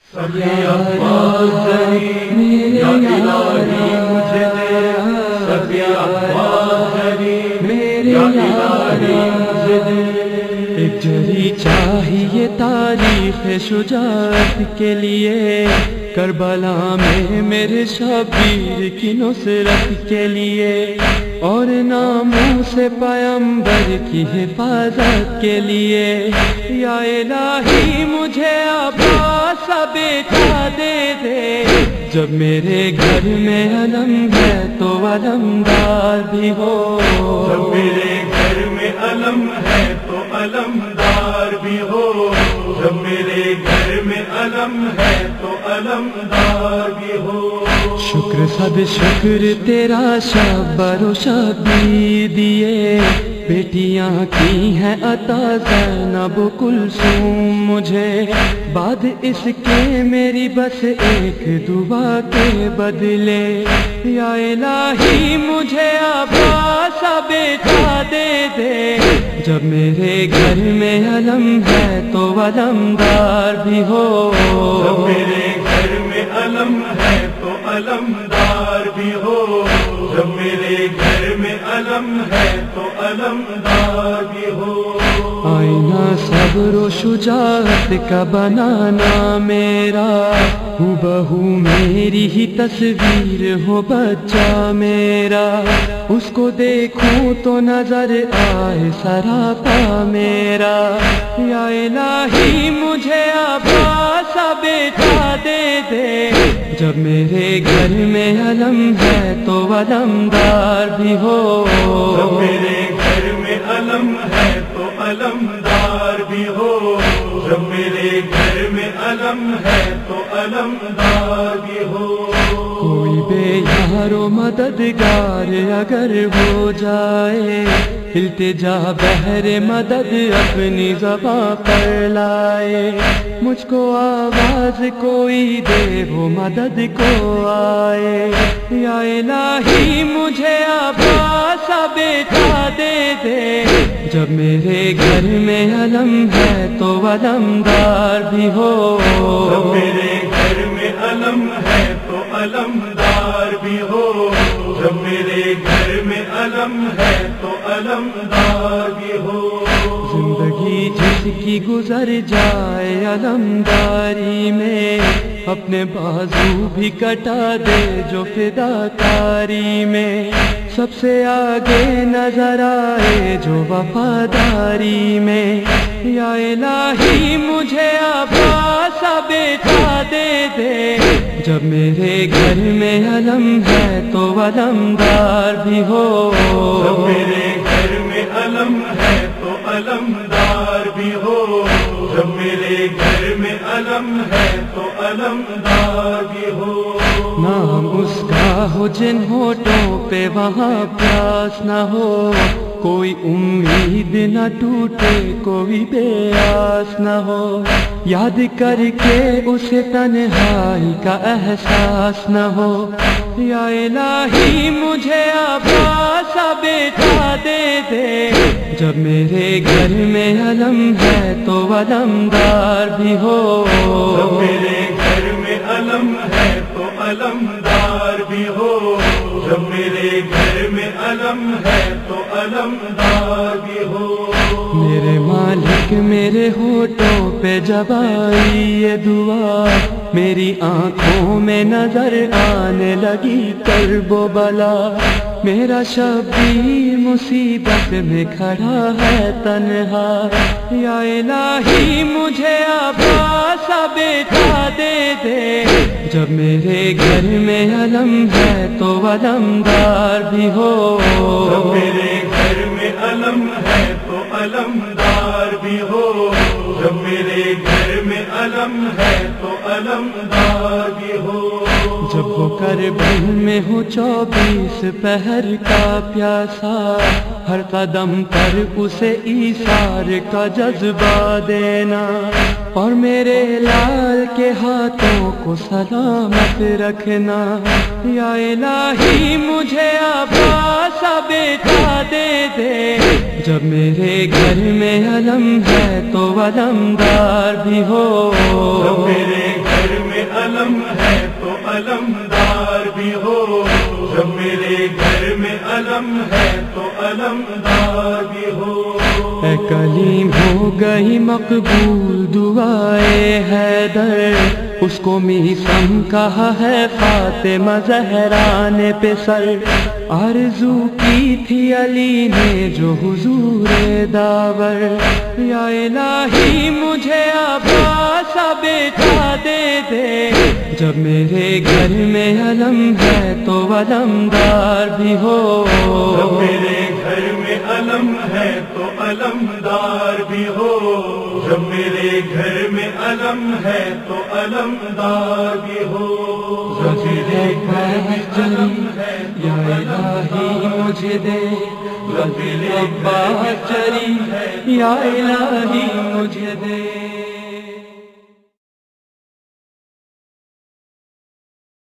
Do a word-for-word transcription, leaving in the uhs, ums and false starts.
سبھی افواج دری یا الہی مجھے دے، سبھی افواج دری یا الہی مجھے دے۔ ایک جری چاہیے تاریخ شجاعت کے لیے، کربلا میں میرے شبیر کی نصرت کے لیے، اور ناموں سے پیغمبر کی حفاظت کے لیے۔ یا الہی مجھے عباس کا بیٹا دے دے، جب میرے گھر میں علم ہے تو علمدار بھی ہو، جب میرے گھر میں علم ہے تو علمدار بھی ہو، جب میرے گھر میں علم ہے تو علمدار بھی ہو۔ شکر صد شکر تیرا شبر و شبیر دیے، بیٹیاں کی ہیں عطا زینب و کلثوم مجھے، بعد اس کے میری بس ایک دعا کے بدلے۔ یا الہی مجھے عباس کا بیٹا دے دے، جب میرے گھر میں علم ہے تو علمدار بھی ہو، جب میرے گھر میں علم ہے تو علمدار بھی ہو، جب میرے گھر میں علم ہے تو علمدار بھی ہو۔ آئینہ صبر و شجاعت کا بنانا میرا، ہو بہو میری ہی تصویر ہو بچہ میرا، اس کو دیکھوں تو نظر آئے سراپا میرا۔ یا الہی مجھے عباس کا بیٹا دے دے، جب میرے گھر میں علم ہے تو علمدار بھی ہو، جب میرے گھر میں علم ہے تو علمدار بھی ہو، جب میرے گھر میں علم ہے تو علمدار بھی ہو۔ کوئی بے یار و مددگار اگر ہو جائے، التجا بہر مدد اپنی زباں پر لائے، مجھ کو آواز کوئی دے وہ مدد کو آئے۔ یا الہی مجھے عباس کا بیٹا دے دے، جب میرے گھر میں علم ہے تو علمدار بھی ہو، جب میرے گھر میں علم ہے تو علمدار بھی ہو، جب میرے گھر میں علم ہے تو علمدار بھی ہو۔ زندگی جس کی گزر جائے علمداری میں، اپنے بازو بھی کٹا دے جو فداکاری میں، سب سے آگے نظر آئے جو وفاداری میں۔ یا الہی مجھے عباس کا بیٹا دے دے، جب میرے گھر میں علم ہے تو علمدار بھی ہو، جب میرے گھر میں علم ہے تو علمدار بھی ہو، جب میرے گھر میں علم ہے تو علمدار بھی ہو۔ نام اس کا ہو جن ہونٹوں پہ وہاں پیاس نہ ہو، کوئی امید نہ ٹوٹے کوئی بے آس نہ ہو، یاد کر کے اسے تنہائی کا احساس نہ ہو۔ یا الہی مجھے عباس کا بیٹا دے دے، جب میرے گھر میں علم ہے تو علمدار بھی ہو، جب میرے گھر میں علم ہے تو علمدار بھی ہو، جب میرے گھر میں علم ہے تو علمدار بھی ہو۔ میرے مالک میرے ہونٹوں پہ جب آئی یہ دعا، میری آنکھوں میں نظر آنے لگی کرب و بلا، میرا شبیر مصیبت میں کھڑا ہے تنہا۔ یا الہی مجھے عباس کا بیٹا دے دے، جب میرے گھر میں علم ہے تو علمدار بھی ہو، جب میرے گھر میں علم ہے تو علمدار بھی ہو، جب میرے گھر میں علم ہے تو علمدار بھی ہو۔ جب وہ کربل میں ہو چوبیس پہر کا پیاسا، ہر قدم پر اسے ایثار کا جذبہ دینا، اور میرے لال کے ہاتھوں کو سلامت رکھنا۔ یا الہی مجھے عباس کا بیٹا دے دے، جب میرے گھر میں علم ہے تو علمدار بھی ہو، جب میرے گھر نہیں مقبول دعائے حیدر، اس کو میثم کہا ہے فاطمہ زہرا نے پسر، آرزو کی تھی علی نے جو حضور داور، یا الہی مجھے عباس بیٹا دے دے، جب میرے گھر میں علم ہے تو علمدار بھی ہو، جب میرے گھر میں علم ہے تو علمدار بھی ہو، جب میرے گھر میں علم ہے تو علمدار بھی ہو، جب میرے گھر میں علم ہے یا الہی مجھے دے، جب میرے عباس چری یا الہی مجھے دے۔